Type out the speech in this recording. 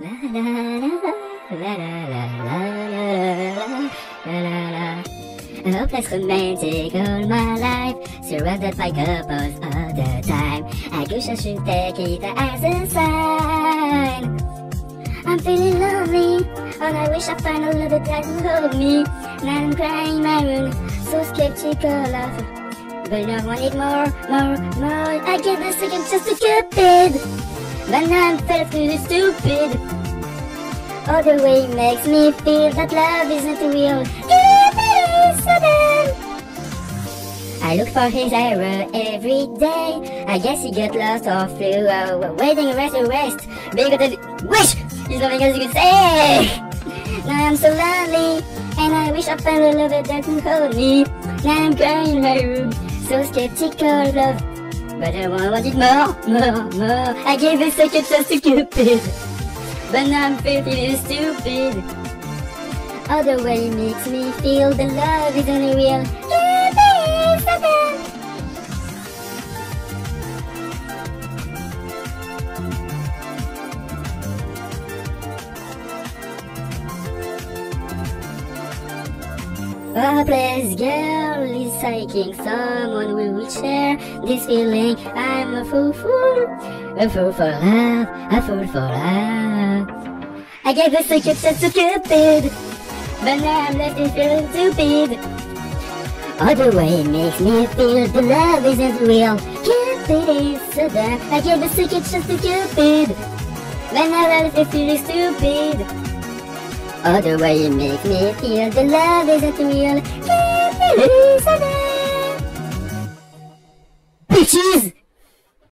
A hopeless romantic all my life, surrounded by couples all the time. I guess I should take it as a sign. I'm feeling lonely, and I wish I find a love that will hold me. Now I'm crying in my room, so skeptical of, but I wanted more. I gave the second chance to Cupid, but now I'm felt really stupid. Other way makes me feel that love isn't real. Cupid is so dumb. I look for his error every day. I guess he got lost or flew waiting to rest. Bigger than wish. He's nothing else you can say. Now I'm so lonely, and I wish I found a lover that can hold me. Now I'm crying in my room, so skeptical of love, but I wanted more. I gave a second chance to Cupid, but now I'm feeling stupid. Other way makes me feel the love isn't real. Cupid is so dumb. A hopeless girl is seeking someone who will share this feeling. I'm a fool for love, a fool for love. I gave a second chance to Cupid, but now I'm left feeling stupid. Other way makes me feel the love isn't real. Cupid is so dumb. I gave a second chance to Cupid, but now I'm left feeling stupid. Other way makes me feel the love isn't real. Cupid is so dumb. Bitches!